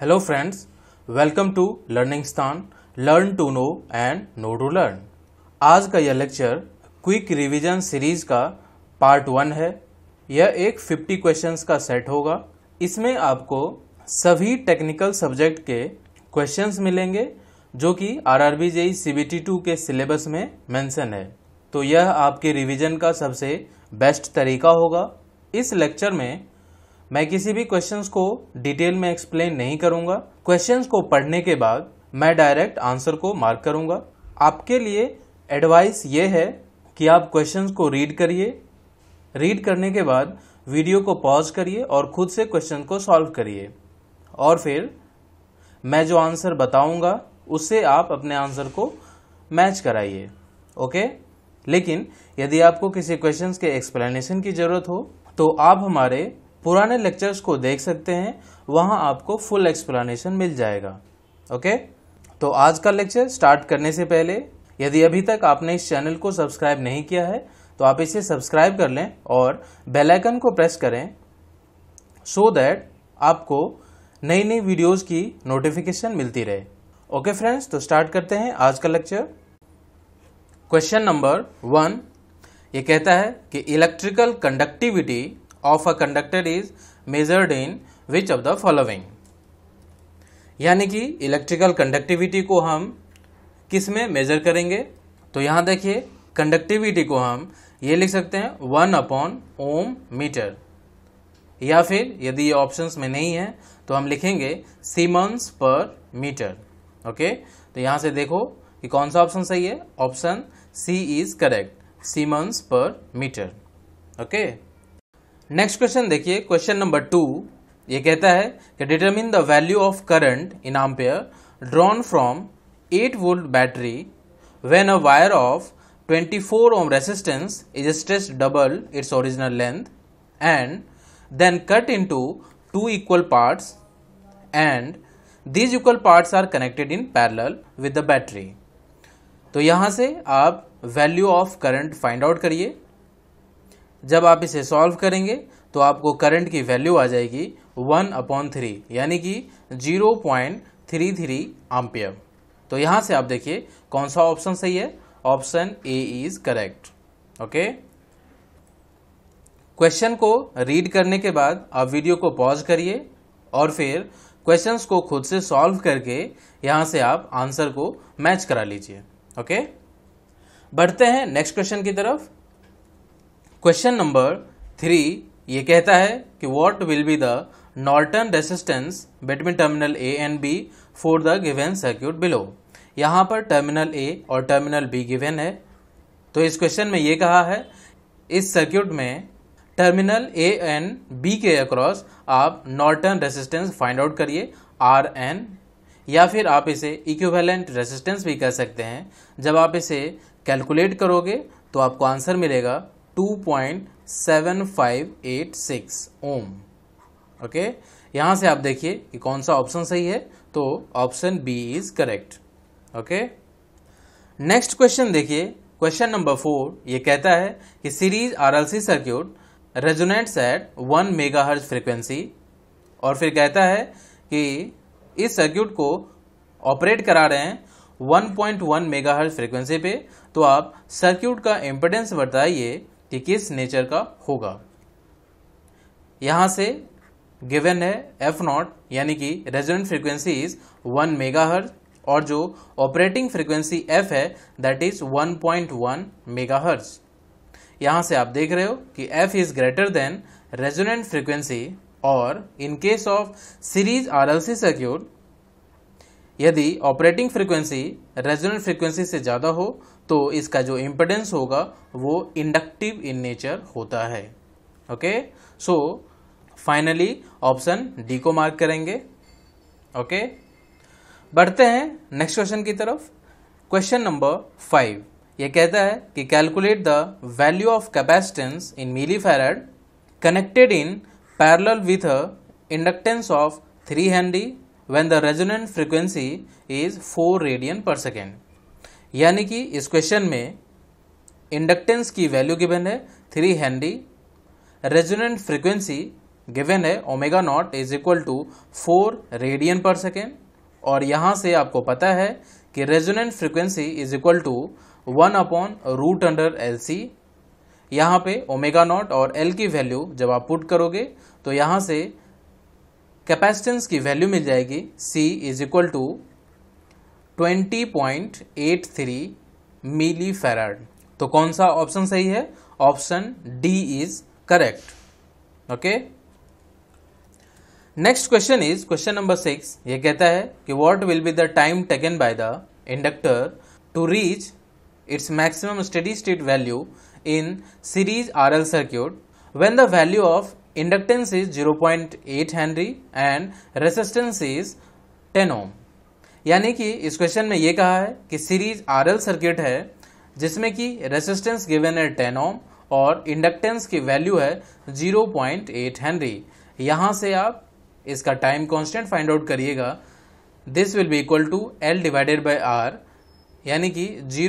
Hello friends, welcome to LearningSTAN, Learn to Know and Know to Learn। आज का यह lecture quick revision series का part 1 है। यह एक 50 क्वेश्चंस का सेट होगा। इसमें आपको सभी टेक्निकल सब्जेक्ट के क्वेश्चंस मिलेंगे जो कि RRB-JE CBT2 के सिलेबस में मेंशन है। तो यह आपके रिवीजन का सबसे बेस्ट तरीका होगा। इस लेक्चर में मैं किसी भी क्वेश्चंस को डिटेल में एक्सप्लेन नहीं करूंगा। क्वेश्चंस को पढ़ने के बाद मैं डायरेक्ट आंसर को मार्क करूंगा। आपके लिए एडवाइस ये है कि आप क्वेश्चंस को रीड करिए। रीड करने के बाद वीडियो को पॉज करिए और खुद से क्वेश्चन को सॉल्व करिए और फिर मैं जो आंसर बताऊंगा उससे आप अपने आंसर को मैच कराइए। ओके, लेकिन यदि आपको किसी क्वेश्चंस के एक्सप्लेनेशन की जरूरत हो तो आप हमारे पुराने लेक्चर्स को देख सकते हैं, वहां आपको फुल एक्सप्लेनेशन मिल जाएगा। ओके, तो आज का लेक्चर स्टार्ट करने से पहले यदि अभी तक आपने इस चैनल को सब्सक्राइब नहीं किया है तो आप इसे सब्सक्राइब कर लें और बेल आइकन को प्रेस करें सो दैट आपको नई नई वीडियोस की नोटिफिकेशन मिलती रहे। ओके फ्रेंड्स, तो स्टार्ट करते हैं आज का लेक्चर। क्वेश्चन नंबर 1 ये कहता है कि electrical conductivity of a conductor is measured in which of the following। यानी कि इलेक्ट्रिकल कंडक्टिविटी को हम किस में मेजर करेंगे। तो यहां देखिए, कंडक्टिविटी को हम ये लिख सकते हैं 1/ओम मीटर, या फिर यदि ये ऑप्शंस में नहीं है तो हम लिखेंगे सीमेंस पर मीटर। ओके, तो यहां से देखो कि कौन सा ऑप्शन सही है। Option C is correct, siemens per metre. Okay, next question देखिए, क्वेश्चन नंबर 2 ये कहता है कि determine the value of current in ampere drawn from 8 volt battery when a wire of 24 ohm resistance is stretched double its original length and then cut into 2 equal parts and these equal parts are connected in parallel with the battery. तो यहां से आप value of current find out करिए। जब आप इसे solve करेंगे तो आपको करंट की वैल्यू आ जाएगी 1/3 यानी कि 0.33 एम्पियर। तो यहां से आप देखिए कौन सा ऑप्शन सही है। Option A is correct. Okay, question को रीड करने के बाद आप वीडियो को पॉज करिए और फिर क्वेश्चंस को खुद से सॉल्व करके यहां से आप आंसर को मैच करा लीजिए। ओके, बढ़ते हैं नेक्स्ट क्वेश्चन की तरफ। क्वेश्चन नंबर 3 ये कहता है कि what will be the Norton resistance between terminal A and B for the given circuit below. यहाँ पर टर्मिनल ए और टर्मिनल बी गिवन है। तो इस क्वेश्चन में ये कहा है इस सर्क्यूट में टर्मिनल ए एंड बी के अक्रॉस आप नॉर्टन रेसिस्टेंस फाइंड आउट करिए RN, या फिर आप इसे इक्विवेलेंट रेसिस्टेंस भी कह सकते हैं। जब आप इसे कैलकुलेट करोगे तो आपको आंसर मिलेगा 2.7586 ओम। ओके, यहां से आप देखिए कि कौन सा ऑप्शन सही है। तो option B is correct. Okay, next question देखिए, क्वेश्चन नंबर 4 ये कहता है कि series RLC circuit resonates at 1 megahertz frequency, और फिर कहता है कि इस सर्क्यूट को ऑपरेट करा रहे हैं 1.1 मेगाहर्ट्ज फ्रीक्वेंसी पे। तो आप सर्क्यूट का इम्पीडेंस बताइए कि किस नेचर का होगा। यहां से गिवन है F0 यानी कि रेजोनेंट फ्रीक्वेंसी इज 1 मेगाहर्ट्ज और जो ऑपरेटिंग फ्रीक्वेंसी F है दैट इज 1.1 मेगाहर्ट्ज। यहां से आप देख रहे हो कि F is greater than resonant frequency, और in case of series RLC circuit यदि ऑपरेटिंग फ्रीक्वेंसी रेजोनेंट फ्रीक्वेंसी से ज्यादा हो तो इसका जो इम्पीडेंस होगा वो इंडक्टिव इन नेचर होता है। Okay, so finally option D को मार्क करेंगे। ओके, बढ़ते हैं नेक्स्ट क्वेश्चन की तरफ। क्वेश्चन नंबर 5 ये कहता है कि calculate the value of capacitance in millifarad connected in parallel with a inductance of 3 henry when the resonant frequency is 4 radian per second. यानी कि इस क्वेश्चन में इंडक्टेंस की वैल्यू गिवन है 3 हेनरी, रेजोनेंट फ्रीक्वेंसी गिवन है omega naught is equal to 4 radian per second, और यहाँ से आपको पता है कि resonant frequency is equal to 1/√LC। यहाँ पे ओमेगा नॉट और L की वैल्यू जब आप पुट करोगे तो यहाँ से कैपेसिटेंस की वैल्यू मिल जाएगी C is equal to 20.83 milli farad. तो कौन सा ऑप्शन सही है? Option D is correct. Okay, next question is question number 6। ये कहता है कि what will be the time taken by the inductor to reach its maximum steady state value in series RL circuit when the value of inductance is 0.8 Henry and resistance is 10 ohm। यानी कि इस question में ये कहा है कि series RL circuit है जिसमें कि रेसिस्टेंस गिवन है 10 ओम और इंडक्टेंस की वैल्यू है 0.8 हेनरी। यहाँ से आप इसका टाइम कांस्टेंट फाइंड आउट करिएगा। This will be equal to L divided by R, यानी कि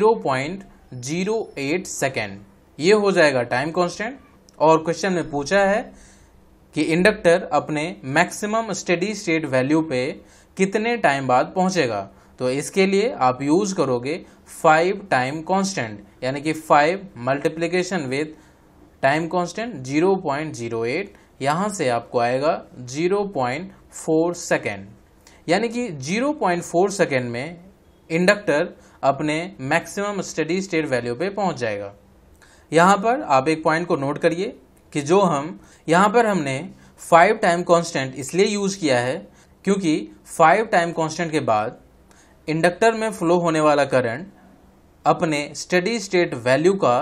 0.08 सेकेंड। ये हो जाएगा टाइम कांस्टेंट। और क्वेश्चन में पूछा है कि इंडक्टर अपने मैक्सिमम स्टेडी स्टेट वैल्यू पे कितने टाइम बाद पहुंचेगा। तो इसके लिए आप यूज करोगे 5 टाइम कांस्टेंट, यानी कि 5 मल्टीप्लिकेशन विद टाइम कांस्टेंट 0.08, यहाँ से आपको आएगा 0.4 सेकेंड। यानी कि 0.4 सेकेंड में इंडक्टर अपने मैक्सिमम स्टेडी स्टेट वैल्यू पे पहुंच जाएगा। यहाँ पर आप एक पॉइंट को नोट करिए कि जो हम यहाँ पर हमने 5 टाइम कांस्टेंट इसलिए यूज किया है क्योंकि 5 टाइम कांस्टेंट के बाद इंडक्टर में फ्लो होने वाला करंट अपने स्टेडी स्टेट वैल्यू का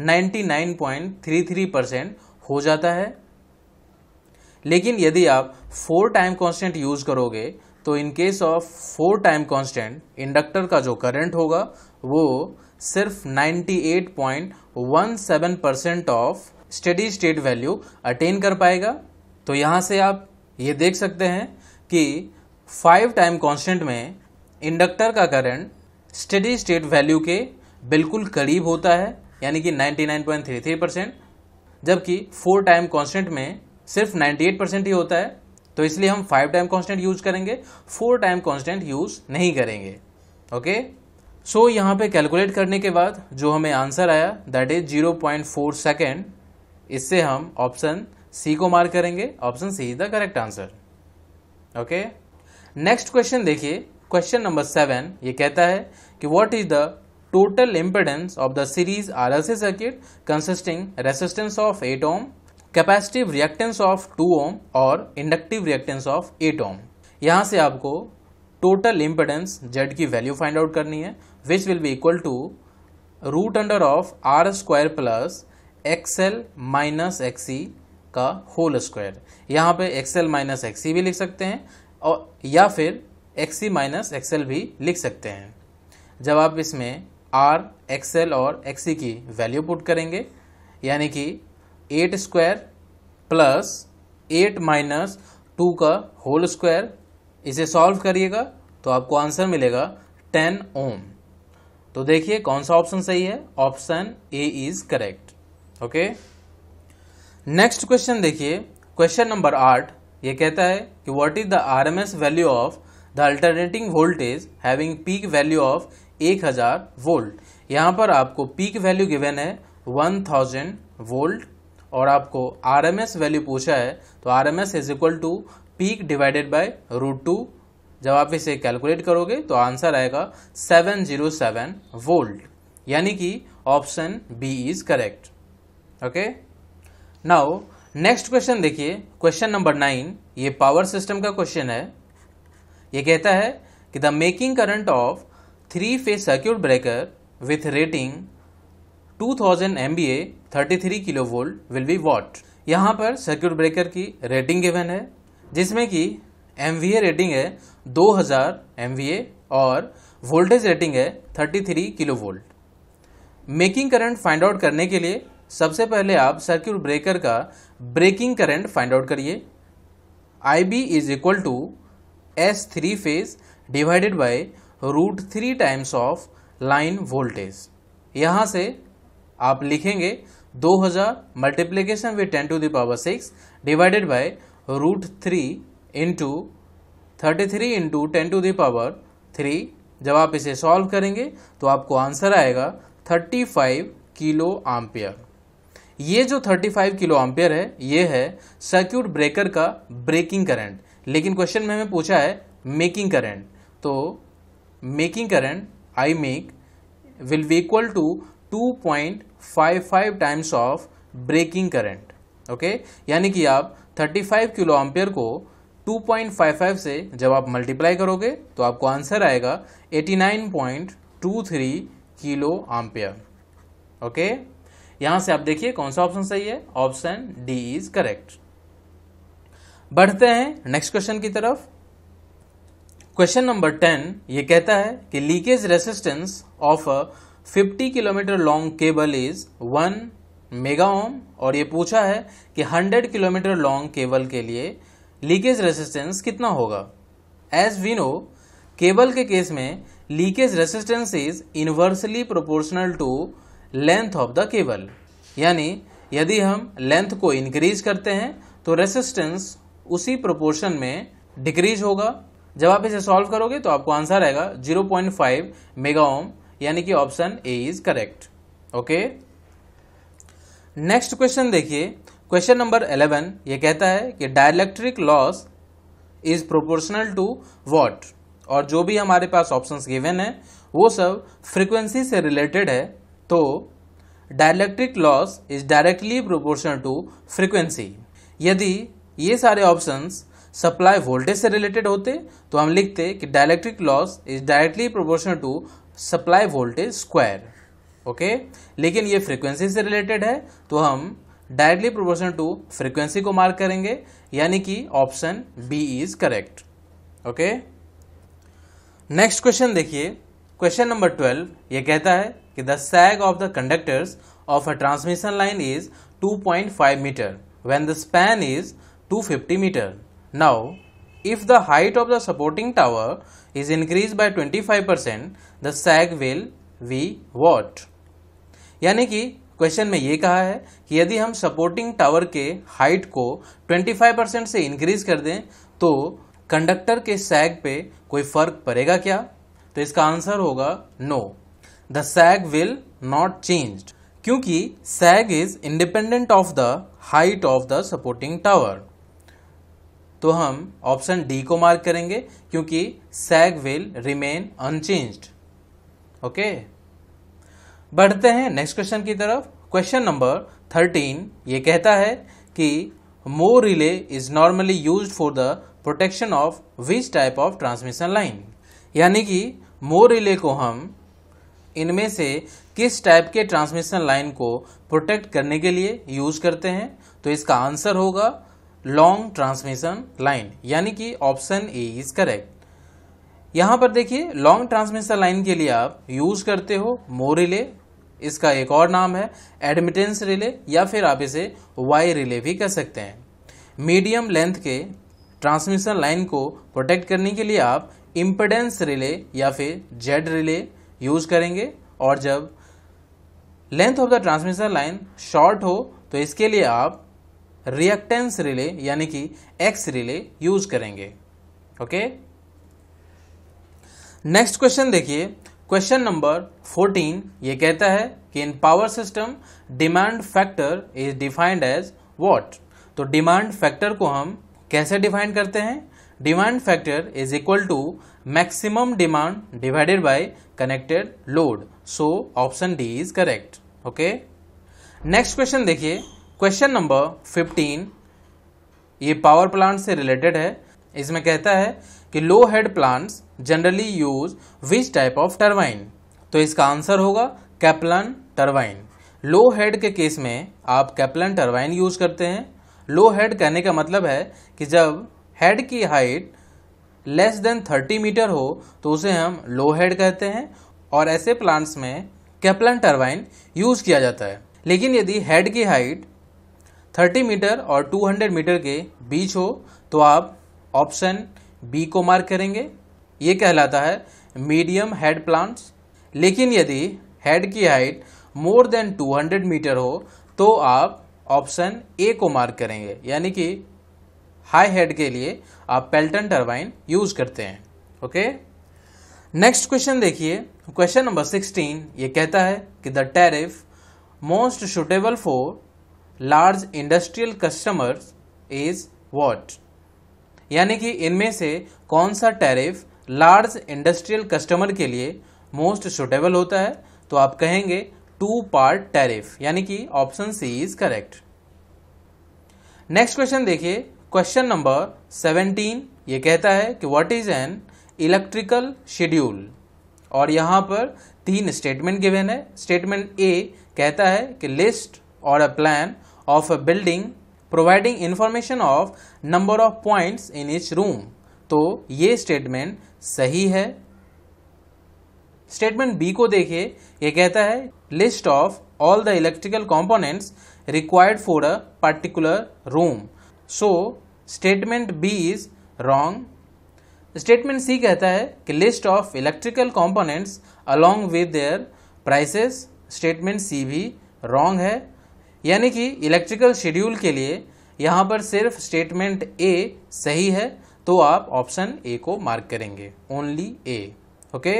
99.33% हो जाता है। लेकिन यदि आप 4 टाइम कांस्टेंट यूज करोगे तो in case of 4 time constant inductor का जो करंट होगा वो सिर्फ 98.17% of steady state value attain कर पाएगा। तो यहाँ से आप ये देख सकते हैं कि 5 टाइम कांस्टेंट में इंडक्टर का करंट स्टेडी स्टेट वैल्यू के बिल्कुल करीब होता है, यानी कि 99.33%, जबकि 4 टाइम कांस्टेंट में सिर्फ 98% ही होता है। तो इसलिए हम 5 टाइम कांस्टेंट यूज करेंगे, 4 टाइम कांस्टेंट यूज नहीं करेंगे। ओके, सो यहाँ पे कैलकुलेट करने के बाद जो हमें आंसर आया दैट इज 0.4 सेकेंड। इससे हम ऑप्शन सी को मार्क करेंगे। Option C is the correct answer. Okay, next question देखिए, क्वेश्चन नंबर 7। ये कहता है कि what is the total impedance of the series RLC circuit consisting resistance of 8 ohm, capacitive reactance of 2 ohm और inductive reactance of 8 ohm. यहाँ से आपको total impedance Z की वैल्यू फाइंड आउट करनी है, which will be equal to √R² plus XL minus XC का whole square. यहाँ पे XL माइनस XC भी लिख सकते हैं और या फिर XC माइनस XL भी लिख सकते हैं। जब आप इसमें R, XL और XC की वैल्यू पुट करेंगे, यानी कि 8² प्लस 8 माइनस 2 का होल स्क्वायर, इसे सॉल्व करिएगा तो आपको आंसर मिलेगा 10 ओम। तो देखिए कौन सा ऑप्शन सही है। Option A is correct. Okay, next question देखिए, क्वेश्चन नंबर 8। ये कहता है कि what is the RMS value of the alternating voltage having peak value of 1000 volt. यहाँ पर आपको पीक वैल्यू गिवन है 1000 वोल्ट और आपको RMS वैल्यू पूछा है, तो RMS is equal to peak divided by √2। जब आप इसे कैलकुलेट करोगे तो आंसर आएगा 707 वोल्ट, यानी कि option B is correct. Okay, now next question देखिए, क्वेश्चन नंबर 9। ये पावर सिस्टम का क्वेश्चन है। ये कहता है कि the making current of 3 phase circuit breaker with rating 2000 MVA 33 kilo volt will be what. यहाँ पर सर्क्यूट ब्रेकर की रेटिंग गिवन है जिसमें कि MVA रेटिंग है 2000 MVA और वोल्टेज रेटिंग है 33 kilo volt. Making current find out करने के लिए सबसे पहले आप सर्क्यूट ब्रेकर का ब्रेकिंग करंट फाइंड आउट करिए। IB is equal to S3 phase divided by √3 times of line voltage. यहाँ से आप लिखेंगे 2000 multiplication with 10 to the power 6 divided by √3 into 33 into 10 to the power 3। जब आप इसे सॉल्व करेंगे तो आपको आंसर आएगा 35 किलो एम्पियर। ये जो 35 किलो एम्पियर है ये है सर्क्यूट ब्रेकर का ब्रेकिंग करंट, लेकिन क्वेश्चन में हमें पूछा है मेकिंग करंट, तो making current I make will be equal to 2.55 times of breaking current. Okay, यानी कि आप 35 किलो एम्पियर को 2.55 से जब आप मल्टीप्लाई करोगे तो आपको आंसर आएगा 89.23 किलो एम्पियर। ओके, यहां से आप देखिए कौन सा ऑप्शन सही है, ऑप्शन डी इज करेक्ट। बढ़ते हैं नेक्स्ट क्वेश्चन की तरफ। क्वेश्चन नंबर 10 ये कहता है कि leakage resistance of a 50 kilometre long cable is 1 mega ohm, और ये पूछा है कि 100 किलोमीटर लॉन्ग केबल के लिए लीकेज रेसिस्टेंस कितना होगा। एज वी नो, केबल के केस में leakage resistance is inversely proportional to length of the cable, यानी यदि हम लेंथ को इंक्रीज करते हैं तो रेसिस्टेंस उसी प्रोपोर्शन में डिक्रीज होगा। जब आप इसे सॉल्व करोगे तो आपको आंसर आएगा 0.5 मेगा ओम, यानी कि option A is correct. Okay, next question देखिए, क्वेश्चन नंबर 11 ये कहता है कि dielectric loss is proportional to what, और जो भी हमारे पास ऑप्शंस गिवन है वो सब फ्रीक्वेंसी से रिलेटेड है। तो dielectric loss is directly proportional to frequency. यदि ये सारे ऑप्शंस सप्लाई वोल्टेज से रिलेटेड होते तो हम लिखते कि dielectric loss is directly proportional to supply voltage square. Okay, लेकिन ये फ्रीक्वेंसी से रिलेटेड है तो हम डायरेक्टली प्रोपोर्शनल टू फ्रीक्वेंसी को मार्क करेंगे, यानी कि option B is correct. Okay, next question देखिए, क्वेश्चन नंबर 12 ये कहता है कि the sag of the conductors of a transmission line is 2.5 metre when the span is 250 metre. Now, if the height of the supporting tower is increased by 25%, the sag will be what? यानी कि question में ये कहा है कि यदि हम supporting tower के हाइट को 25% से इंक्रीज कर दें तो कंडक्टर के सैग पे कोई फर्क पड़ेगा क्या? तो इसका आंसर होगा no, the sag will not change, क्योंकि sag is independent of the height of the supporting tower. तो हम ऑप्शन डी को मार्क करेंगे क्योंकि sag will remain unchanged. Okay, बढ़ते हैं नेक्स्ट क्वेश्चन की तरफ। क्वेश्चन नंबर 13 ये कहता है कि mho relay is normally used for the protection of which type of transmission line, यानी कि मोर रिले को हम इनमें से किस टाइप के ट्रांसमिशन लाइन को प्रोटेक्ट करने के लिए यूज करते हैं। तो इसका आंसर होगा लॉन्ग ट्रांसमिशन लाइन, यानी कि ऑप्शन ए इज करेक्ट। यहां पर देखिए लॉन्ग ट्रांसमिशन लाइन के लिए आप यूज करते हो मोर रिले, इसका एक और नाम है एडमिटेंस रिले, या फिर आप इसे वाई रिले भी कह सकते हैं। मीडियम लेंथ के ट्रांसमिशन लाइन को प्रोटेक्ट करने के लिए आप इम्पिडेंस रिले या फिर जेड रिले यूज करेंगे, और जब length of the transmission line short हो तो इसके लिए आप रिएक्टेंस रिले यानी कि एक्स रिले यूज करेंगे। ओके, नेक्स्ट क्वेश्चन देखिए, क्वेश्चन नंबर 14 ये कहता है कि in power system demand factor is defined as what. तो डिमांड फैक्टर को हम कैसे डिफाइन करते हैं? Demand factor is equal to maximum demand divided by connected load. So option D is correct. Okay, next question देखिए, question number 15 ये power plant से related है। इसमें कहता है कि low head plants generally use which type of turbine. तो इसका आंसर होगा कैप्लन टरबाइन। लो हेड के केस में आप कैप्लन टरबाइन यूज करते हैं। लो हेड कहने का मतलब है कि जब हेड की हाइट लेस देन 30 मीटर हो तो उसे हम लो हेड कहते हैं, और ऐसे प्लांट्स में कैप्लन टरबाइन यूज किया जाता है। लेकिन यदि हेड की हाइट 30 मीटर और 200 मीटर के बीच हो तो आप ऑप्शन बी को मार्क करेंगे, ये कहलाता है मीडियम हेड प्लांट्स। लेकिन यदि हेड की हाइट मोर देन 200 मीटर हो तो तो आप ऑप्शन ए को मार्क करेंगे, यानी कि हाई हेड के लिए आप पेल्टन टरबाइन यूज करते हैं। ओके, नेक्स्ट क्वेश्चन देखिए, क्वेश्चन नंबर 16। ये कहता है कि the tariff most suitable for large industrial customers is what, यानी कि इनमें से कौन सा टैरिफ लार्ज इंडस्ट्रियल कस्टमर के लिए मोस्ट सुटेबल होता है। तो आप कहेंगे 2 पार्ट टैरिफ, यानी कि option C is correct. Next question देखिए, क्वेश्चन नंबर 17। ये कहता है कि what is an electrical schedule, और यहां पर 3 स्टेटमेंट गिवन है। स्टेटमेंट ए कहता है कि लिस्ट और a plan of a building providing information of number of points in each room. तो ये स्टेटमेंट सही है। स्टेटमेंट बी को देखिए, ये कहता है list of all the electrical components required for a particular room. So statement B is wrong. Statement C कहता है कि list of electrical components along with their prices. Statement C भी रॉन्ग है, यानी कि इलेक्ट्रिकल शेड्यूल के लिए यहां पर सिर्फ स्टेटमेंट ए सही है। तो आप ऑप्शन ए को मार्क करेंगे, only A. Okay,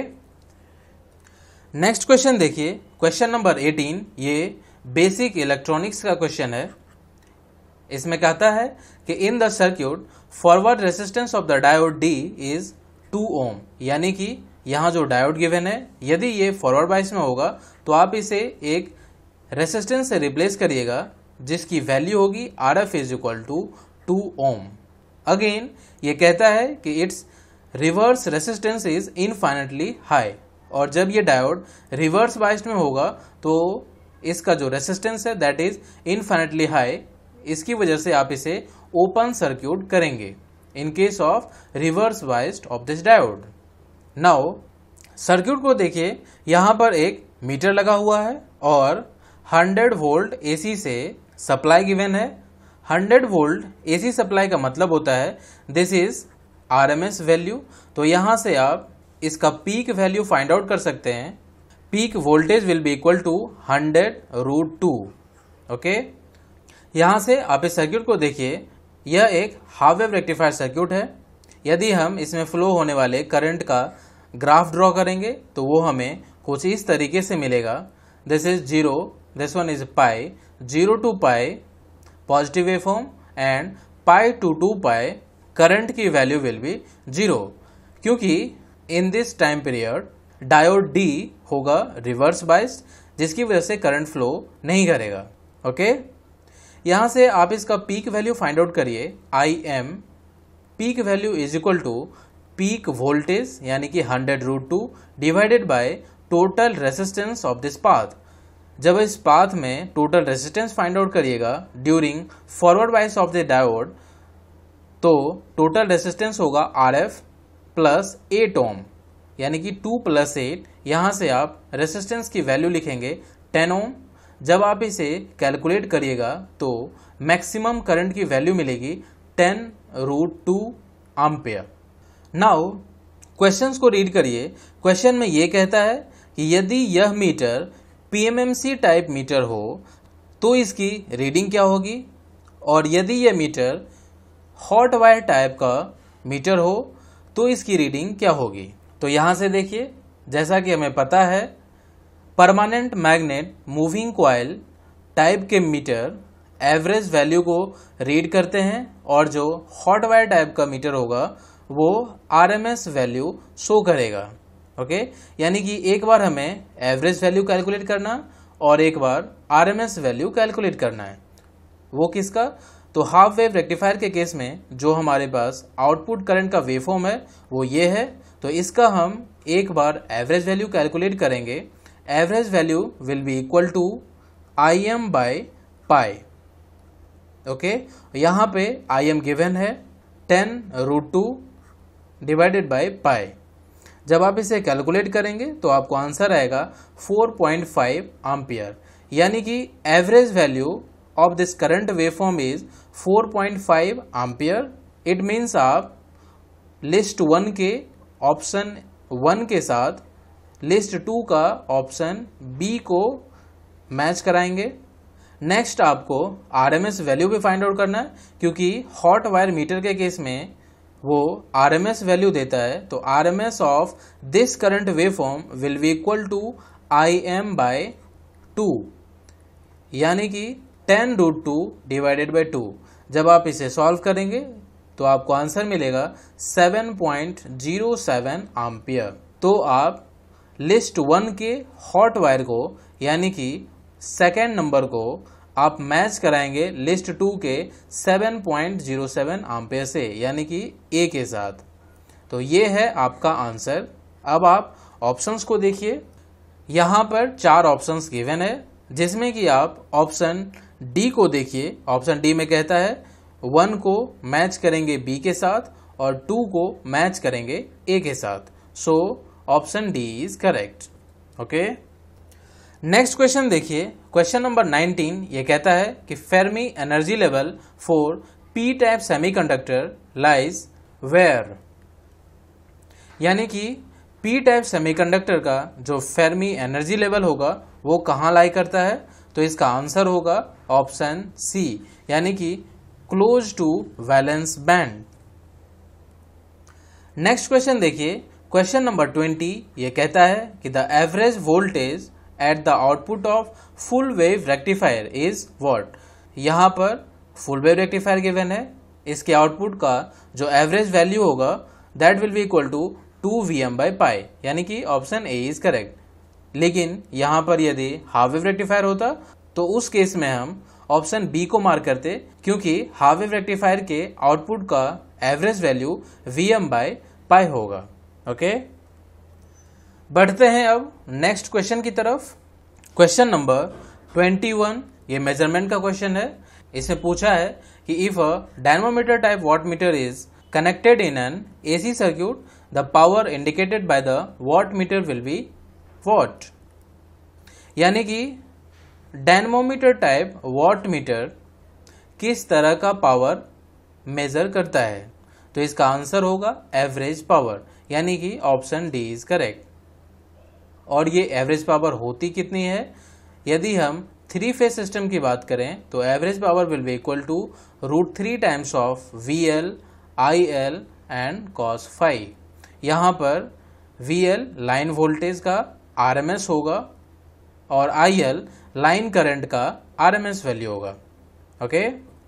next question देखिए, क्वेश्चन नंबर 18। ये बेसिक इलेक्ट्रॉनिक्स का क्वेश्चन है। इसमें कहता है कि in the circuit forward resistance of the diode D is 2 ohm, यानी कि यहां जो डायोड गिवन है, यदि ये फॉरवर्ड बायस में होगा तो आप इसे एक रेसिस्टेंस से रिप्लेस करिएगा जिसकी वैल्यू होगी RF is equal to 2 ohm. Again ये कहता है कि its reverse resistance is infinitely high, और जब ये डायोड रिवर्स बायस्ड में होगा तो इसका जो रेसिस्टेंस है दैट इज इनफाइनेटली हाई। इसकी वजह से आप इसे ओपन सर्क्यूट करेंगे in case of reverse biased of this diode. Now circuit को देखिए, यहां पर एक मीटर लगा हुआ है और 100 वोल्ट AC से सप्लाई गिवन है। 100 वोल्ट AC सप्लाई का मतलब होता है दिस इज RMS वैल्यू। तो यहां से आप इसका पीक वैल्यू फाइंड आउट कर सकते हैं। Peak voltage will be equal to 100√2। Okay, यहां से आप इस सर्क्यूट को देखिए, यह एक हाफ वेव रेक्टिफायर सर्क्यूट है। यदि हम इसमें फ्लो होने वाले करंट का ग्राफ ड्रॉ करेंगे तो वो हमें कुछ इस तरीके से मिलेगा। This is 0, this one is pi, 0 to pi positive wave form and pi to 2 pi current की वैल्यू विल बी 0, क्योंकि in this time period diode D होगा रिवर्स बायस्ड, जिसकी वजह से करंट फ्लो नहीं करेगा। ओके, यहां से आप इसका पीक वैल्यू फाइंड आउट करिए। IM peak value is equal to peak voltage, यानी कि 100√2 divided by total resistance of this path. जब इस पाथ में टोटल रेसिस्टेंस फाइंड आउट करिएगा during forward bias of the diode, तो टोटल रेसिस्टेंस होगा RF plus 8 ohm, यानी कि 2 + 8। यहां से आप रेसिस्टेंस की वैल्यू लिखेंगे 10 ओम। जब आप इसे कैलकुलेट करिएगा तो मैक्सिमम करंट की वैल्यू मिलेगी 10√2 एम्पियर। नाउ क्वेश्चंस को रीड करिए। क्वेश्चन में यह कहता है कि यदि यह मीटर PMMC टाइप मीटर हो तो इसकी रीडिंग क्या होगी, और यदि यह मीटर हॉट वायर टाइप का मीटर हो तो इसकी रीडिंग क्या होगी। तो यहां से देखिए, जैसा कि हमें पता है permanent magnet moving coil type के मीटर एवरेज वैल्यू को रीड करते हैं, और जो हॉट वायर टाइप का मीटर होगा वो RMS वैल्यू शो करेगा। ओके, यानी कि एक बार हमें एवरेज वैल्यू कैलकुलेट करना और एक बार RMS वैल्यू कैलकुलेट करना है। वो किसका, तो हाफ वेव रेक्टिफायर के केस में जो हमारे पास आउटपुट करंट का वेवफॉर्म है वो ये है। तो इसका हम एक बार एवरेज वैल्यू कैलकुलेट करेंगे। Average value will be equal to IM by pi. Okay, यहाँ पे IM गिवन है 10√2 डिवाइडेड बाय पाई। जब आप इसे कैलकुलेट करेंगे तो आपको आंसर आएगा 4.5 एम्पियर, यानी कि average value of this current waveform is 4.5 ampere. It means आप लिस्ट 1 के ऑप्शन 1 के साथ लिस्ट 2 का ऑप्शन बी को मैच कराएंगे। नेक्स्ट आपको RMS वैल्यू भी फाइंड आउट करना है, क्योंकि हॉट वायर मीटर के केस में वो RMS वैल्यू देता है। तो RMS of this current wave form will be equal to Im/2, यानी कि 10√2 डिवाइडेड बाई 2। जब आप इसे सॉल्व करेंगे तो आपको आंसर मिलेगा 7.07 एम्पियर। तो आप लिस्ट 1 के हॉट वायर को यानी कि सेकेंड नंबर को आप मैच कराएंगे लिस्ट 2 के 7.07 एम्पियर से, यानी कि ए के साथ। तो ये है आपका आंसर। अब आप ऑप्शंस को देखिए, यहाँ पर 4 ऑप्शंस गिवन है, जिसमें कि आप ऑप्शन डी को देखिए। ऑप्शन डी में कहता है 1 को मैच करेंगे बी के साथ और 2 को मैच करेंगे ए के साथ। So option D is correct. Okay, next question देखिए, क्वेश्चन नंबर 19। ये कहता है कि Fermi energy level for P type semiconductor lies where, यानी कि पी टाइप सेमीकंडक्टर का जो फेर्मी एनर्जी लेवल होगा वो कहाँ लाई करता है। तो इसका आंसर होगा ऑप्शन सी, यानी कि close to valence band. Next question देखिए, क्वेश्चन नंबर 20। ये कहता है कि the average voltage at the output of full wave rectifier is what. यहाँ पर फुल वेव रेक्टिफायर गिवन है, इसके आउटपुट का जो एवरेज वैल्यू होगा that will be equal to 2Vm/π, यानी कि ऑप्शन ए इज करेक्ट। लेकिन यहाँ पर यदि हाफ वेव रेक्टिफायर होता तो उस केस में हम ऑप्शन बी को मार्क करते, क्योंकि हाफ वेव रेक्टिफायर के आउटपुट का एवरेज वैल्यू Vm/π होगा। ओके, बढ़ते हैं अब नेक्स्ट क्वेश्चन की तरफ। क्वेश्चन नंबर 21, ये मेजरमेंट का क्वेश्चन है। इसमें पूछा है कि if a dynamometer type wattmeter is connected in an AC circuit, the power indicated by the wattmeter will be what. यानी कि डायनामोमीटर टाइप वाटमीटर किस तरह का पावर मेजर करता है। तो इसका आंसर होगा एवरेज पावर, यानी कि ऑप्शन डी इज करेक्ट। और ये एवरेज पावर होती कितनी है। यदि हम 3 फेज सिस्टम की बात करें तो average power will be equal to √3 times of VL, IL and cos phi। यहाँ पर VL लाइन वोल्टेज का RMS होगा और IL लाइन करंट का RMS वैल्यू होगा। ओके,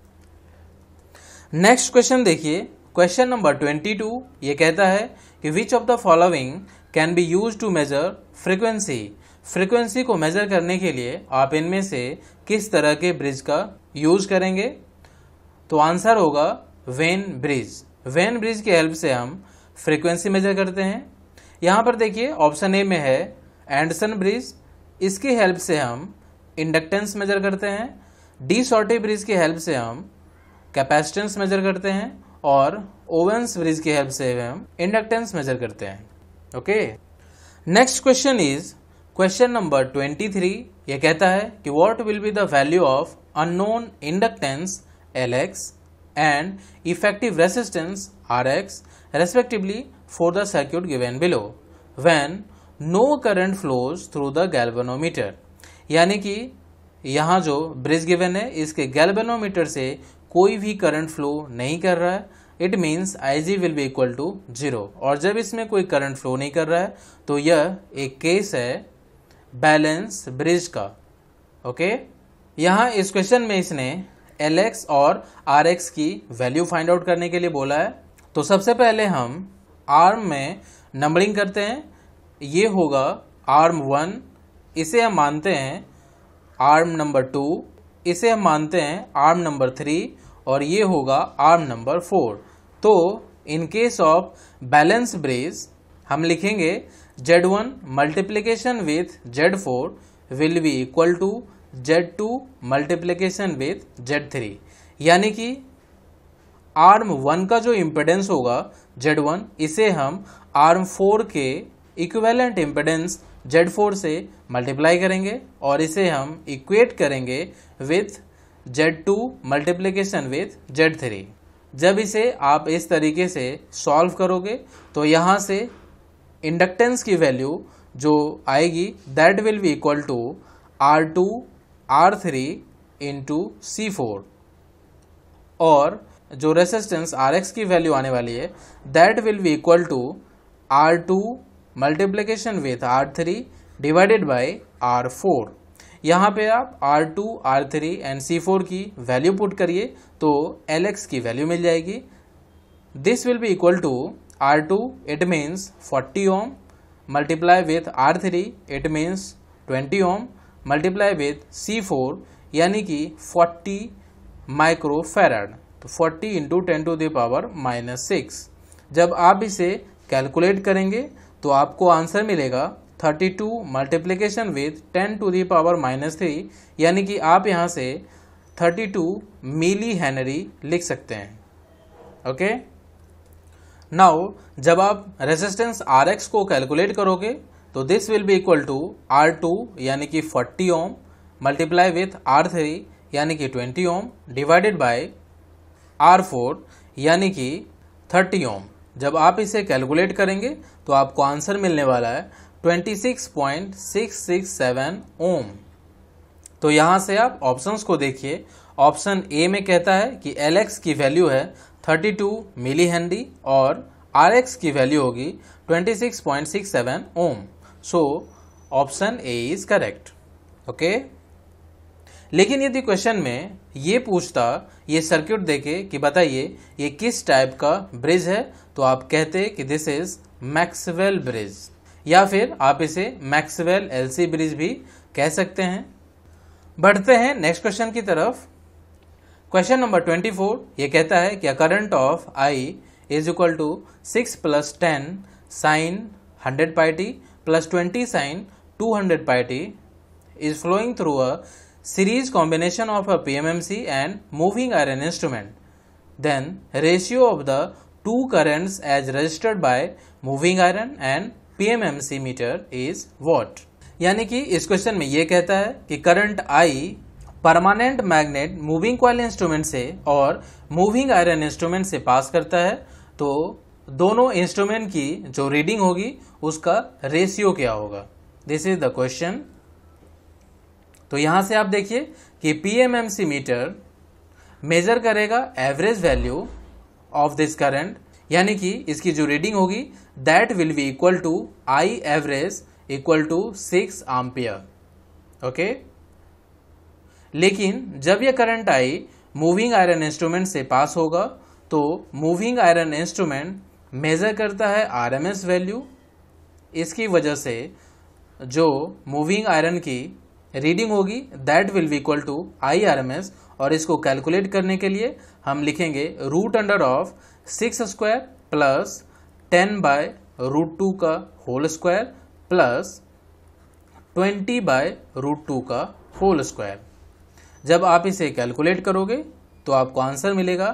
नेक्स्ट क्वेश्चन देखिए, क्वेश्चन नंबर 22। ये कहता है कि which of the following can be use to measure frequency. Frequency को मेजर करने के लिए आप इनमें से किस तरह के ब्रिज का यूज करेंगे। तो आंसर होगा वेन ब्रिज। वेन ब्रिज की हेल्प से हम फ्रीक्वेंसी मेजर करते हैं। यहाँ पर देखिए ऑप्शन ए में है एंडरसन ब्रिज, इसकी हेल्प से हम इंडक्टेंस मेजर करते हैं। डी शॉर्टी ब्रिज की हेल्प से हम कैपेसिटेंस मेजर करते हैं और ओवेंस ब्रिज की हेल्प से हम इंडक्टेंस मेजर करते हैं। Okay, next question is question number 23। ये कहता है कि what will be the value of unknown inductance Lx and effective resistance Rx respectively for the circuit given below when no current flows through the galvanometer. यानी कि यहाँ जो bridge given है इसके गैल्वेनोमीटर से कोई भी करंट फ्लो नहीं कर रहा है। It means Ig will be equal to 0। और जब इसमें कोई करंट फ्लो नहीं कर रहा है तो यह एक केस है बैलेंस ब्रिज का। ओके, यहाँ इस क्वेश्चन में इसने Lx और Rx की वैल्यू फाइंड आउट करने के लिए बोला है। तो सबसे पहले हम आर्म में नंबरिंग करते हैं। ये होगा आर्म 1, इसे हम मानते हैं आर्म नंबर 2, इसे हम मानते हैं आर्म नंबर 3 और ये होगा आर्म नंबर 4। तो in case of balance bridge हम लिखेंगे Z1 multiplication with Z4 will be equal to Z2 multiplication with Z3। यानी कि आर्म 1 का जो इम्पिडेंस होगा Z1, इसे हम आर्म 4 के इक्विवेलेंट इम्पिडेंस Z4 से मल्टीप्लाई करेंगे और इसे हम इक्वेट करेंगे with Z2 multiplication with Z3। जब इसे आप इस तरीके से सॉल्व करोगे तो यहाँ से इंडक्टेंस की वैल्यू जो आएगी that will be equal to R2 R3 into C4 और जो रेसिस्टेंस Rx की वैल्यू आने वाली है that will be equal to R2 multiplication with R3 divided by R4। यहाँ पे आप R2, R3 एंड C4 की वैल्यू पुट करिए तो Lx की वैल्यू मिल जाएगी। This will be equal to R2 it means 40 ohm multiply with R3 it means 20 ohm multiply with C4 यानी कि 40 माइक्रोफैराड। तो 40 इंटू 10 टू द पावर -6। जब आप इसे कैलकुलेट करेंगे तो आपको आंसर मिलेगा 32 multiplication with 10 to the power -3 यानी कि आप यहाँ से 32 मिली हेनरी लिख सकते हैं। ओके, नाउ जब आप रेजिस्टेंस Rx को कैलकुलेट करोगे तो this will be equal to R2 यानी कि 40 ओम मल्टीप्लाई विथ R3 यानी कि 20 ओम डिवाइडेड बाय R4 यानी कि 30 ओम। जब आप इसे कैलकुलेट करेंगे तो आपको आंसर मिलने वाला है 26.667 ओम। तो यहाँ से आप ऑप्शंस को देखिए। ऑप्शन ए में कहता है कि Lx की वैल्यू है 32 मिली हेनरी और Rx की वैल्यू होगी 26.67 ohm. So option A is correct. Okay, लेकिन यदि क्वेश्चन में ये पूछता, ये सर्किट देके कि बताइए ये किस टाइप का ब्रिज है, तो आप कहते कि दिस इज मैक्सवेल ब्रिज या फिर आप इसे मैक्सवेल एलसी ब्रिज भी कह सकते हैं। बढ़ते हैं नेक्स्ट क्वेश्चन की तरफ। क्वेश्चन नंबर 24 ये कहता है कि current of I is equal to 6 + 10 sin 100 pi t + 20 sin 200 pi t is flowing through a series combination of a PMMC and moving iron instrument. Then ratio of the two currents as registered by moving iron and PMMC meter is what? यानी कि इस question में ये कहता है कि current I permanent magnet moving coil instrument से और मूविंग आयरन इंस्ट्रूमेंट से पास करता है, तो दोनों इंस्ट्रूमेंट की जो रीडिंग होगी उसका रेशियो क्या होगा। This is the question. तो यहां से आप देखिए कि पीएमएमसी मीटर मेजर करेगा average value of this current, यानी कि इसकी जो रीडिंग होगी that will be equal to I average equal to 6 ampere. Okay, लेकिन जब यह current I moving iron instrument से पास होगा तो मूविंग आयरन इंस्ट्रूमेंट मेजर करता है आरएमएस वैल्यू। इसकी वजह से जो मूविंग आयरन की रीडिंग होगी that will be equal to I RMS, और इसको कैलकुलेट करने के लिए हम लिखेंगे √6² प्लस 10/√2 का होल स्क्वायर प्लस 20/√2 का होल स्क्वायर। जब आप इसे कैलकुलेट करोगे तो आपको आंसर मिलेगा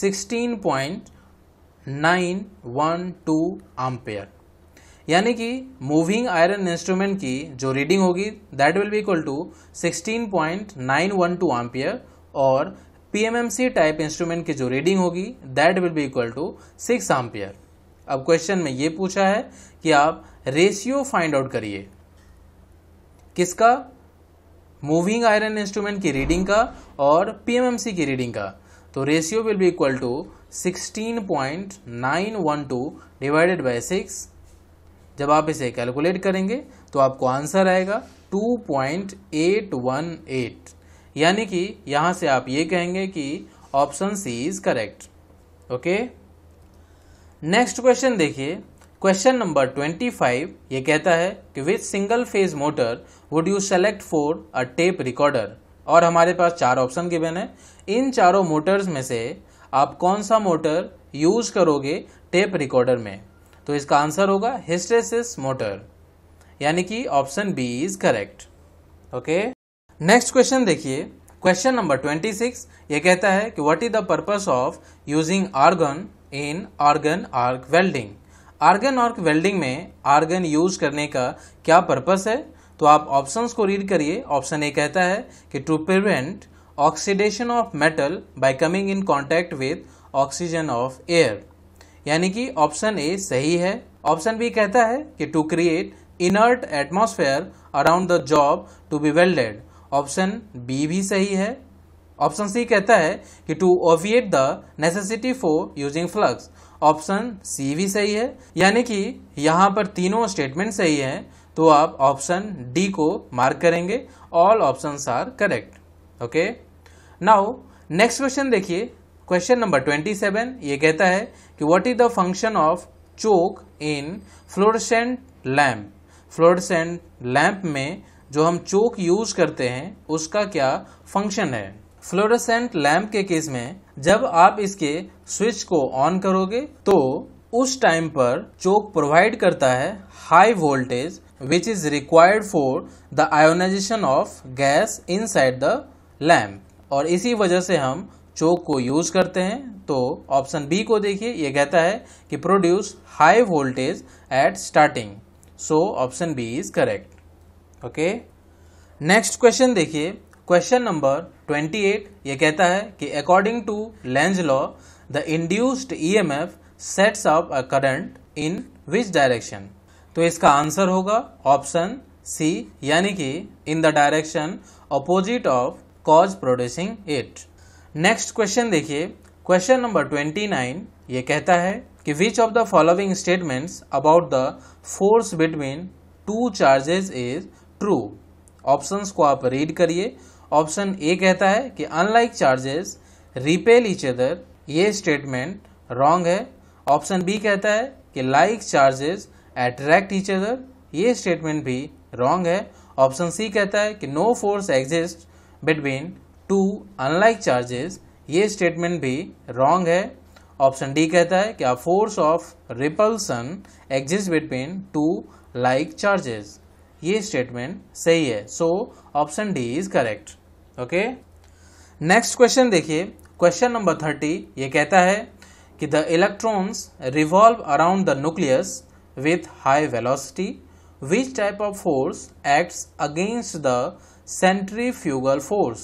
16.912 एम्पियर, यानी कि मूविंग आयरन इंस्ट्रूमेंट की जो रीडिंग होगी that will be equal to 16.912 ampere और पीएमएमसी टाइप इंस्ट्रूमेंट की जो रीडिंग होगी that will be equal to 6 ampere. अब क्वेश्चन में ये पूछा है कि आप रेशियो फाइंड आउट करिए किसका, मूविंग आयरन इंस्ट्रूमेंट की रीडिंग का और पीएमएमसी की रीडिंग का। तो ratio will be equal to 16.912 divided by 6। जब आप इसे कैलकुलेट करेंगे तो आपको आंसर आएगा 2.818, यानी कि यहां से आप ये कहेंगे कि option C is correct. Okay, next question देखिए। क्वेश्चन नंबर 25 ये कहता है कि which single phase motor would you select for a tape recorder, और हमारे पास 4 ऑप्शन गिवन है। इन चारों मोटर्स में से आप कौन सा मोटर यूज करोगे टेप रिकॉर्डर में, तो इसका आंसर होगा हिस्टेरेसिस मोटर, यानी कि option B is correct. Okay, next question देखिए। क्वेश्चन नंबर 26 ये कहता है कि what is the purpose of using argon in argon arc welding. Argon arc welding में आर्गन यूज करने का क्या पर्पस है, तो आप ऑप्शंस को रीड करिए। ऑप्शन ए कहता है कि to prevent oxidation of metal by coming in contact with oxygen of air, यानी कि ऑप्शन ए सही है। ऑप्शन बी कहता है कि to create inert atmosphere around the job to be welded, option B भी सही है। ऑप्शन सी कहता है कि to obviate the necessity for using flux. Option C भी सही है, यानी कि यहाँ पर तीनों स्टेटमेंट सही हैं, तो आप ऑप्शन डी को मार्क करेंगे। All options are correct. Okay, now next question देखिए, क्वेश्चन नंबर 27। ये कहता है कि what is the function of choke in fluorescent lamp. Fluorescent lamp में जो हम चोक यूज करते हैं उसका क्या फंक्शन है। फ्लोरेसेंट लैम्प के केस में जब आप इसके स्विच को ऑन करोगे तो उस टाइम पर चोक प्रोवाइड करता है high voltage which is required for the ionization of gas inside the lamp, और इसी वजह से हम चोक को यूज करते हैं। तो ऑप्शन बी को देखिए, ये कहता है कि produce high voltage at starting. So option B is correct. Okay, next question देखिए, क्वेश्चन नंबर 28। ये कहता है कि according to Lenz law the induced EMF sets up a current in which direction. तो इसका आंसर होगा ऑप्शन सी, यानी कि in the direction opposite of cause producing it. Next question देखिए, क्वेश्चन नंबर 29। ये कहता है कि which of the following statements about the force between two charges is true. Options को आप रीड करिए। ऑप्शन ए कहता है कि unlike charges repel each other, ये स्टेटमेंट रॉन्ग है। ऑप्शन बी कहता है कि like charges attract each other, ये स्टेटमेंट भी रॉन्ग है। ऑप्शन सी कहता है कि no force exist between two unlike charges, ये स्टेटमेंट भी रॉन्ग है। ऑप्शन डी कहता है कि a force of repulsion exist between to like charges, ये स्टेटमेंट सही है। So option D is correct. Okay, next question देखिए, क्वेश्चन नंबर 30। ये कहता है कि the electrons revolve around the nucleus with high velocity, which type of force acts against the centrifugal force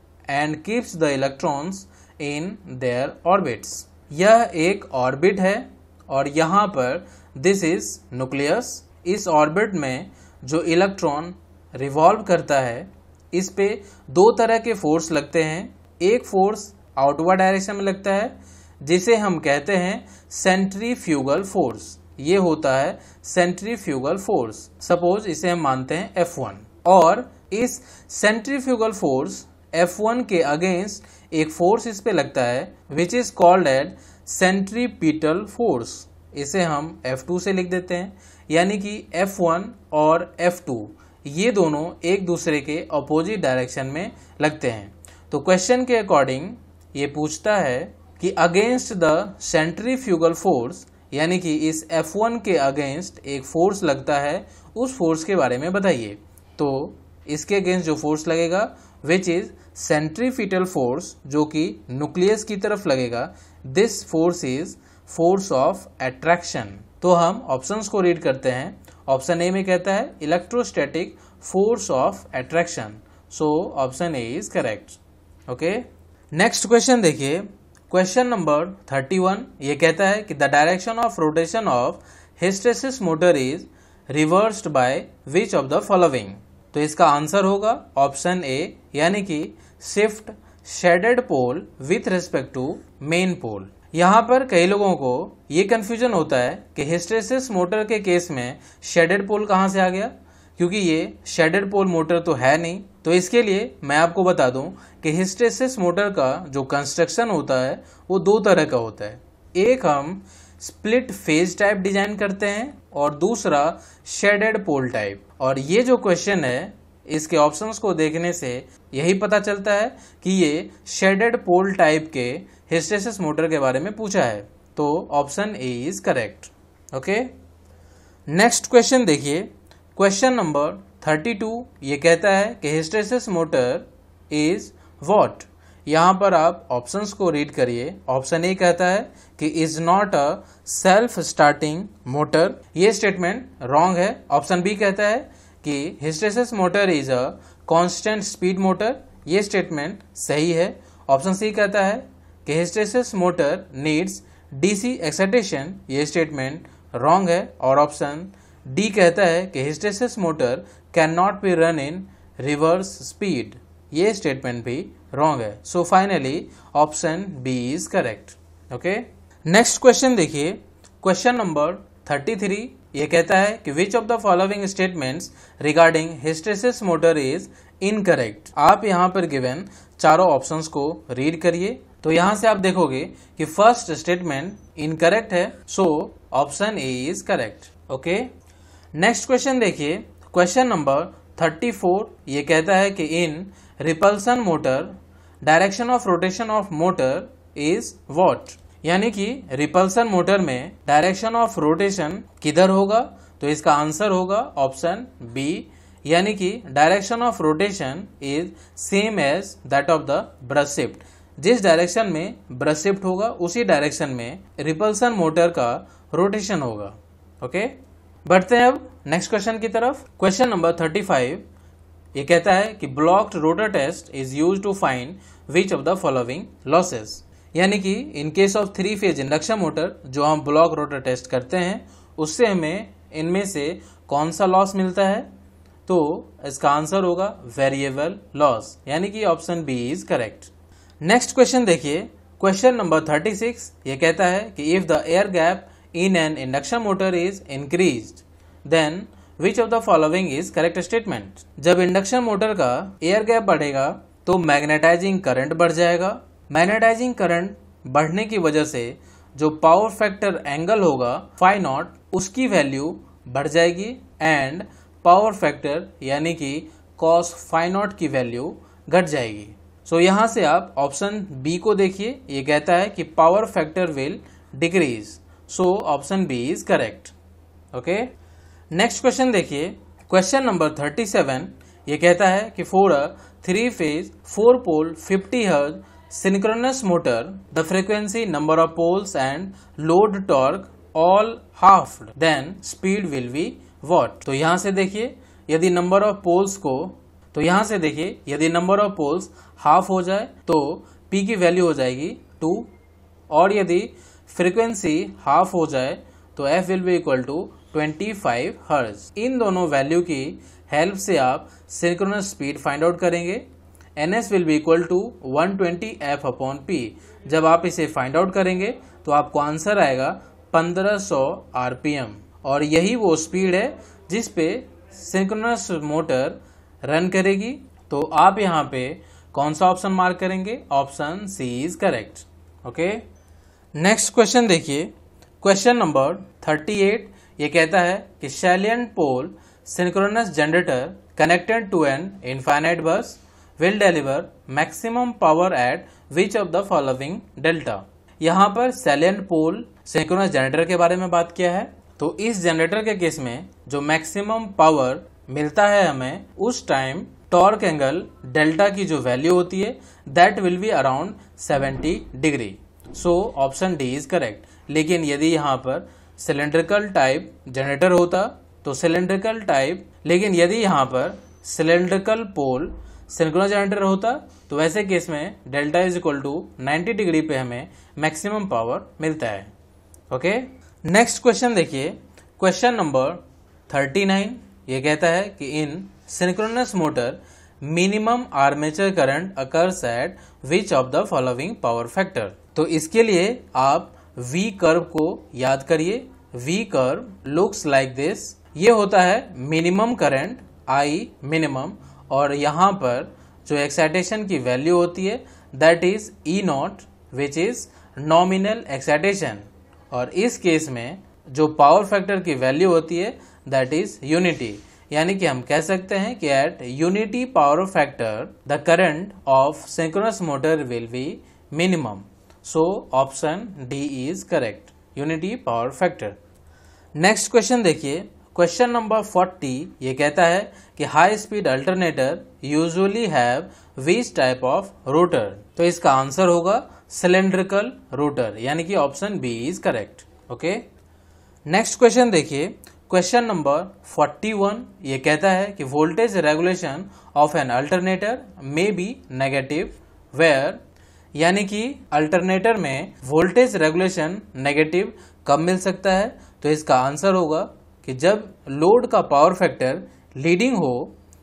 and keeps the electrons in their orbits. यह एक orbit है और यहाँ पर दिस इज न्यूक्लियस। इस ऑर्बिट में जो इलेक्ट्रॉन रिवॉल्व करता है इस पे दो तरह के फोर्स लगते हैं। एक फोर्स आउटवर्ड डायरेक्शन में लगता है जिसे हम कहते हैं सेंट्रीफ्यूगल फोर्स, ये होता है सेंट्रीफ्यूगल फोर्स। सपोज इसे हम मानते हैं F1, और इस सेंट्रीफ्यूगल फोर्स F1 के अगेंस्ट एक फोर्स इस पे लगता है which is called as centripetal force. इसे हम F2 से लिख देते हैं, यानी कि F1 और F2 ये दोनों एक दूसरे के अपोजिट डायरेक्शन में लगते हैं। तो क्वेश्चन के अकॉर्डिंग ये पूछता है कि अगेंस्ट द सेंट्रीफ्यूगल फोर्स, यानी कि इस F1 के अगेंस्ट एक फोर्स लगता है, उस फोर्स के बारे में बताइए। तो इसके अगेंस्ट जो फोर्स लगेगा विच इज सेंट्रीपिटल फोर्स, जो कि न्यूक्लियस की तरफ लगेगा, this force is force of attraction. तो हम ऑप्शंस को रीड करते हैं। ऑप्शन ए में कहता है electrostatic force of attraction. So option A is correct. Okay, next question देखिए, क्वेश्चन नंबर 31। ये कहता है कि the direction of rotation of hysteresis motor is reversed by which of the following. तो इसका आंसर होगा ऑप्शन ए, यानी कि shift shaded pole with respect to main pole. यहाँ पर कई लोगों को ये कंफ्यूजन होता है कि हिस्टेरेसिस मोटर के केस में शेडेड पोल कहाँ से आ गया, क्योंकि ये शेडेड पोल मोटर तो है नहीं। तो इसके लिए मैं आपको बता दूं कि हिस्टेरेसिस मोटर का जो कंस्ट्रक्शन होता है वो दो तरह का होता है। एक हम स्प्लिट फेज टाइप डिजाइन करते हैं और दूसरा शेडेड पोल टाइप। और ये जो क्वेश्चन है इसके ऑप्शंस को देखने से यही पता चलता है कि ये शेडेड पोल टाइप के हिस्टेरेसिस मोटर के बारे में पूछा है। तो option A is correct. Okay, next question देखिए, क्वेश्चन नंबर 32। ये कहता है कि हिस्टेरेसिस मोटर इज व्हाट। यहाँ पर आप ऑप्शंस को रीड करिए। ऑप्शन ए कहता है कि is not a self starting motor, ये स्टेटमेंट रॉन्ग है। ऑप्शन बी कहता है कि hysteresis motor is a constant speed motor, ये स्टेटमेंट सही है। ऑप्शन सी कहता है कि hysteresis motor needs DC excitation, ये स्टेटमेंट रॉन्ग है। और ऑप्शन डी कहता है कि hysteresis motor can not be run in reverse speed, ये स्टेटमेंट भी रॉन्ग है। So finally option B is correct. Okay, next question देखिए, क्वेश्चन नंबर 33। ये कहता है कि which of the following statements regarding hysteresis motor is incorrect. आप यहाँ पर गिवन चारों ऑप्शंस को रीड करिए। तो यहाँ से आप देखोगे कि फर्स्ट स्टेटमेंट इनकरेक्ट है, so option A is correct. Okay, next question देखिए, क्वेश्चन नंबर 34। ये कहता है कि in repulsion motor direction of rotation of motor is what. यानी कि रिपल्सन मोटर में डायरेक्शन ऑफ रोटेशन किधर होगा, तो इसका आंसर होगा ऑप्शन बी, यानी कि direction of rotation is same as that of the brush shift. जिस डायरेक्शन में ब्रश शिफ्ट होगा उसी डायरेक्शन में रिपल्सन मोटर का रोटेशन होगा। ओके, बढ़ते हैं अब नेक्स्ट क्वेश्चन की तरफ। Question number 35। ये कहता है कि blocked rotor test is used to find which of the following losses. यानी कि in case of 3 phase induction motor जो हम ब्लॉक रोटर टेस्ट करते हैं उससे हमें इनमें से कौन सा लॉस मिलता है, तो इसका आंसर होगा वेरिएबल लॉस, यानी कि option B is correct. Next question देखिए, क्वेश्चन नंबर 36। ये कहता है कि if the air gap in an induction motor is increased then which of the following is correct statement. जब इंडक्शन मोटर का एयर गैप बढ़ेगा तो मैग्नेटाइजिंग करंट बढ़ जाएगा। मैग्नेटाइजिंग करंट बढ़ने की वजह से जो पावर फैक्टर एंगल होगा फाई नॉट, उसकी वैल्यू बढ़ जाएगी एंड पावर फैक्टर यानी कि कॉस फाई नॉट की वैल्यू घट जाएगी। सो यहाँ से आप ऑप्शन बी को देखिए, ये कहता है कि power factor will decrease, so option B is correct. Okay, next question देखिए, क्वेश्चन नंबर 37। ये कहता है कि for a 3 phase 4 pole 50 hertz synchronous motor, the frequency, number of poles and load torque all halved, then speed will be what। तो यहाँ से देखिए, यदि नंबर ऑफ पोल्स हाफ हो जाए तो P की वैल्यू हो जाएगी 2, और यदि फ्रीक्वेंसी हाफ हो जाए तो F will be equal to 25 hertz. इन दोनों वैल्यू की हेल्प से आप सिंक्रोनस स्पीड फाइंड आउट करेंगे। NS will be equal to 120 F upon P। जब आप इसे फाइंड आउट करेंगे तो आपको आंसर आएगा 1500 RPM, और यही वो स्पीड है जिस पे सिंक्रोनस मोटर रन करेगी। तो आप यहाँ पे कौन सा ऑप्शन मार्क करेंगे, option C is correct. Okay, next question देखिए, क्वेश्चन नंबर 38। ये कहता है कि salient pole synchronous generator connected to an infinite bus will deliver maximum power at which of the following delta। यहाँ पर सैलिएंट पोल सिंक्रोनस जनरेटर के बारे में बात किया है। तो इस जनरेटर के केस में जो मैक्सिमम पावर मिलता है हमें, उस टाइम टॉर्क एंगल डेल्टा की जो वैल्यू होती है that will be around 70 degree. So option D is correct. लेकिन यदि यहाँ पर सिलेंड्रिकल टाइप जनरेटर होता तो यदि यहाँ पर सिलेंड्रिकल पोल सिंक्रोनस जनरेटर होता तो वैसे केस में delta is equal to 90 degree पे हमें मैक्सिमम पावर मिलता है। ओके, नेक्स्ट क्वेश्चन देखिए, क्वेश्चन नंबर 39। ये कहता है कि in synchronous motor minimum armature current occurs at which of the following power factor. तो इसके लिए आप वी कर्व को याद करिए। V curve looks like this. ये होता है मिनिमम करंट आई मिनिमम, और यहाँ पर जो एक्साइटेशन की वैल्यू होती है that is E naught which is nominal excitation, और इस केस में जो पावर फैक्टर की वैल्यू होती है दैट इज यूनिटी। यानी कि हम कह सकते हैं कि at unity power factor the current of synchronous motor will be minimum. So option D is correct, unity power factor. Next question देखिए, क्वेश्चन नंबर 40। ये कहता है कि high speed alternator usually have which type of rotor. तो इसका answer होगा cylindrical rotor, यानी कि option B is correct. Okay, next question देखिए, क्वेश्चन नंबर 41। ये कहता है कि voltage regulation of an alternator may be negative where. यानी कि अल्टरनेटर में वोल्टेज रेगुलेशन नेगेटिव कब मिल सकता है, तो इसका आंसर होगा कि जब लोड का पावर फैक्टर लीडिंग हो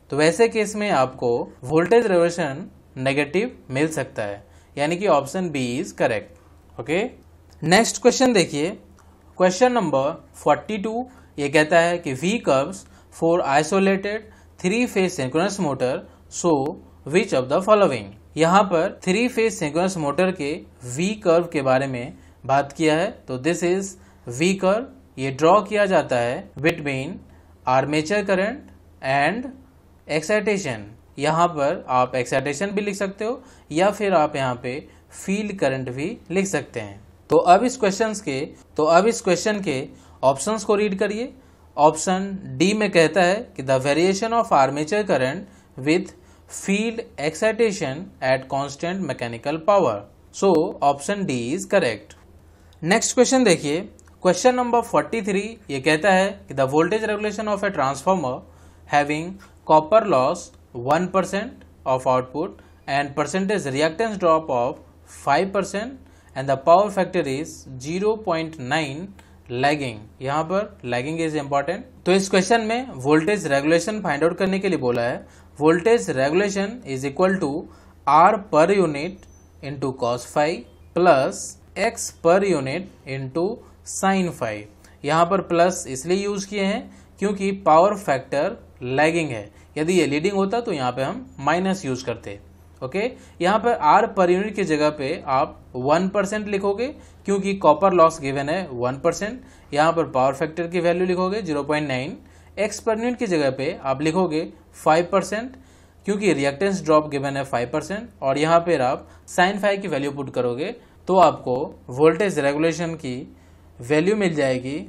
तो वैसे केस में आपको वोल्टेज रेगुलेशन नेगेटिव मिल सकता है, यानी कि option B is correct. Okay, next question देखिए, क्वेश्चन नंबर 42। ये कहता है कि V curves for isolated 3 phase synchronous motor show which of the following. यहाँ पर 3 फेज सिंक्रोनस मोटर के V कर्व के बारे में बात किया है। तो दिस इज V कर्व, ये ड्रॉ किया जाता है between armature current and excitation. यहाँ पर आप एक्साइटेशन भी लिख सकते हो या फिर आप यहाँ पे फील्ड करंट भी लिख सकते हैं। तो अब इस क्वेश्चन के ऑप्शंस को रीड करिए। ऑप्शन डी में कहता है कि the variation of armature current with field excitation at constant mechanical power. So option D is correct. Next question देखिए, क्वेश्चन नंबर 43। ये कहता है कि the voltage regulation of a transformer having copper loss 1% of output and percentage reactance drop of 5% and the power factor is 0.9 lagging. यहाँ पर lagging is important. तो इस question में वोल्टेज रेगुलेशन फाइंड आउट करने के लिए बोला है। Voltage regulation is equal to R per unit into cos phi plus X per unit into sin phi। यहाँ पर प्लस इसलिए यूज किए हैं क्योंकि पावर फैक्टर लैगिंग है। यदि ये लीडिंग होता तो यहाँ पे हम माइनस यूज करते। ओके, यहाँ पर R पर यूनिट की जगह पे आप 1% लिखोगे क्योंकि कॉपर लॉस गिवन है 1%। यहाँ पर पावर फैक्टर की वैल्यू लिखोगे 0.9। X पर यूनिट की जगह पे आप लिखोगे 5% क्योंकि रिएक्टेंस ड्रॉप गिवन है 5%। और यहाँ पर आप साइन फाई की वैल्यू पुट करोगे तो आपको वोल्टेज रेगुलेशन की वैल्यू मिल जाएगी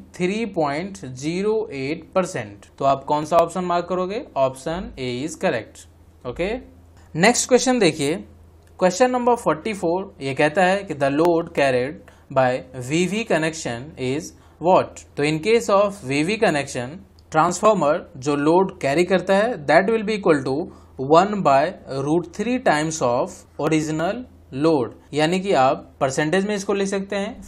3.08%। तो आप कौन सा ऑप्शन मार्क करोगे? Option A is correct. Okay, next question देखिए, क्वेश्चन नंबर 44। ये कहता है कि the load carried by V V connection is what. तो in case of V V connection, transformer जो लोड कैरी करता है that will be equal to 1/√3 times of original load, यानी कि आप परसेंटेज में इसको लिख सकते हैं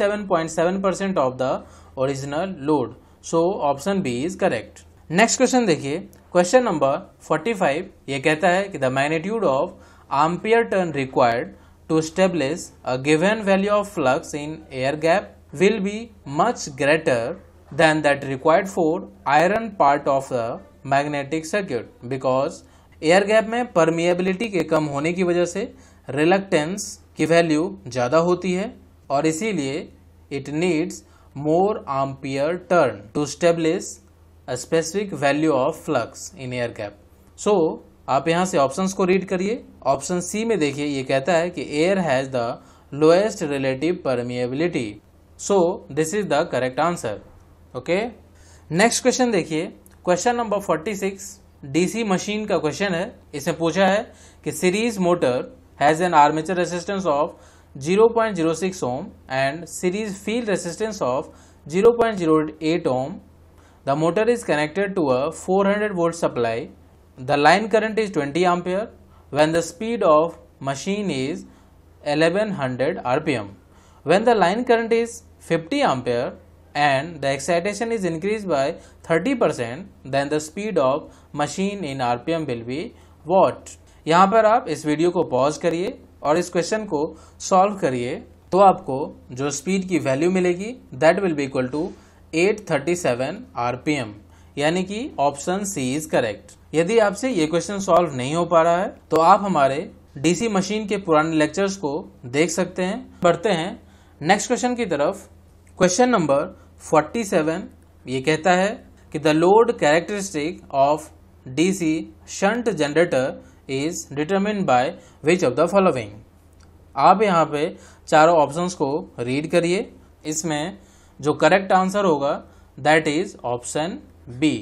57.7% of the original load. So option B is correct. Next question देखिए, क्वेश्चन नंबर 45। ये कहता है कि the magnitude of ampere turn required to establish a given value of flux in air gap will be much greater than that required for iron part of the magnetic circuit, because air gap में permeability के कम होने की वजह से reluctance की value ज़्यादा होती है और इसीलिए it needs more ampere turn to establish a specific value of flux in air gap. So आप यहाँ से ऑप्शंस को रीड करिए। ऑप्शन सी में देखिए, ये कहता है कि air has the lowest relative permeability. So this is the correct answer. Okay, next question देखिए, क्वेश्चन नंबर 46 डीसी मशीन का क्वेश्चन है। इसमें पूछा है कि series motor has an armature resistance of 0.06 ohm and series field resistance of 0.08 ohm. The motor is connected to a 400 volt supply. The line current is 20 ampere when the speed of machine is 1100 rpm. When the line current is 50 ampere and the excitation is increased by 30%, then the speed of machine in rpm will be what? यहाँ पर आप इस video को pause करिए और इस question को solve करिए, तो आपको जो स्पीड की वैल्यू मिलेगी that will be equal to 837 rpm, यानी कि ऑप्शन सी इज करेक्ट। यदि आपसे ये क्वेश्चन सॉल्व नहीं हो पा रहा है तो आप हमारे डीसी मशीन के पुराने लेक्चर्स को देख सकते हैं। बढ़ते हैं नेक्स्ट क्वेश्चन की तरफ। क्वेश्चन नंबर 47 ये कहता है कि the load characteristic of DC shunt generator is determined by which of the following. आप यहाँ पे चारों ऑप्शंस को रीड करिए। इसमें जो करेक्ट आंसर होगा that is option B.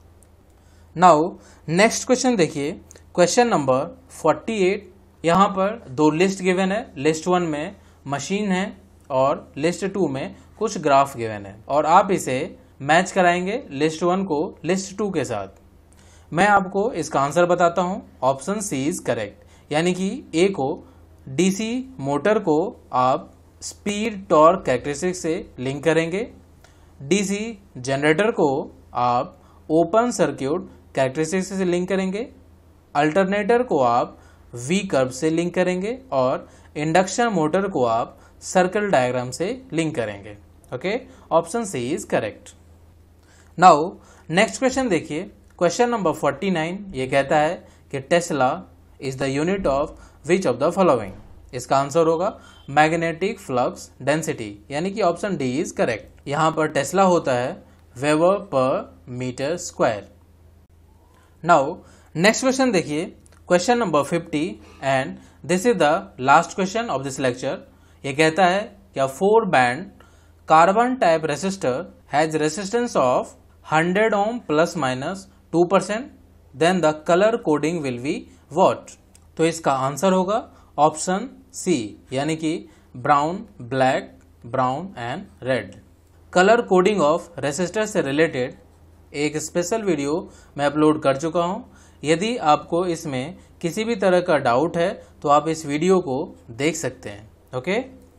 Now next question देखिए, क्वेश्चन नंबर 48। यहाँ पर दो लिस्ट गिवन है। लिस्ट 1 में मशीन है और लिस्ट 2 में कुछ ग्राफ गिवन है और आप इसे मैच कराएंगे लिस्ट 1 को लिस्ट 2 के साथ। मैं आपको इसका आंसर बताता हूं। ऑप्शन सी इज करेक्ट, यानी कि ए को डीसी मोटर को आप स्पीड टॉर्क कैरेक्टरिस्टिक से लिंक करेंगे, डीसी जनरेटर को आप ओपन सर्किट कैरेक्टरिस्टिक से लिंक करेंगे, अल्टरनेटर को आप वी कर्व से लिंक करेंगे और इंडक्शन मोटर को आप सर्कल डायग्राम से लिंक करेंगे। Okay, option C is correct. Now next question देखिए, क्वेश्चन नंबर 49। ये कहता है कि Tesla is the unit of which of the following. इसका आंसर होगा मैग्नेटिक फ्लक्स डेंसिटी, यानी कि ऑप्शन डी इज करेक्ट। यहां पर टेस्ला होता है weber per metre square. Now next question देखिए, question number 50 and this is the last question of this lecture. ये कहता है क्या 4 band carbon type resistor has resistance of 100 ohm plus minus 2%, then the colour coding will be what. तो इसका answer होगा option C, यानी कि brown, black, brown and red. Colour coding of resistor से रिलेटेड एक स्पेशल वीडियो मैं upload कर चुका हूं। यदि आपको इसमें किसी भी तरह का डाउट है तो आप इस वीडियो को देख सकते हैं। ओके,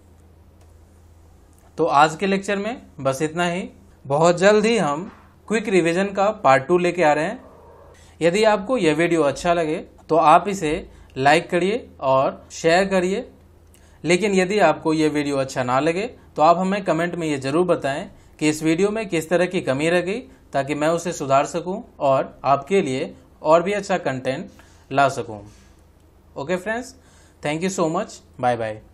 तो आज के लेक्चर में बस इतना ही। बहुत जल्द ही हम क्विक रिवीजन का पार्ट 2 लेके आ रहे हैं। यदि आपको यह वीडियो अच्छा लगे तो आप इसे लाइक करिए और शेयर करिए, लेकिन यदि आपको यह वीडियो अच्छा ना लगे तो आप हमें कमेंट में ये जरूर बताएं कि इस वीडियो में किस तरह की कमी रह गई, ताकि मैं उसे सुधार सकूं और आपके लिए और भी अच्छा कंटेंट ला सकूं। Okay friends, thank you so much, bye bye.